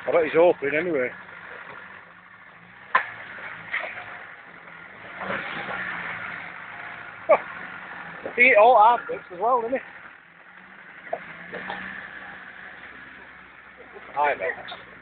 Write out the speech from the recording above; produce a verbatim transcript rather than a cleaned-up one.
I bet he's open anyway. Oh, he eat all hard bits as well, didn't he? Hi, mate.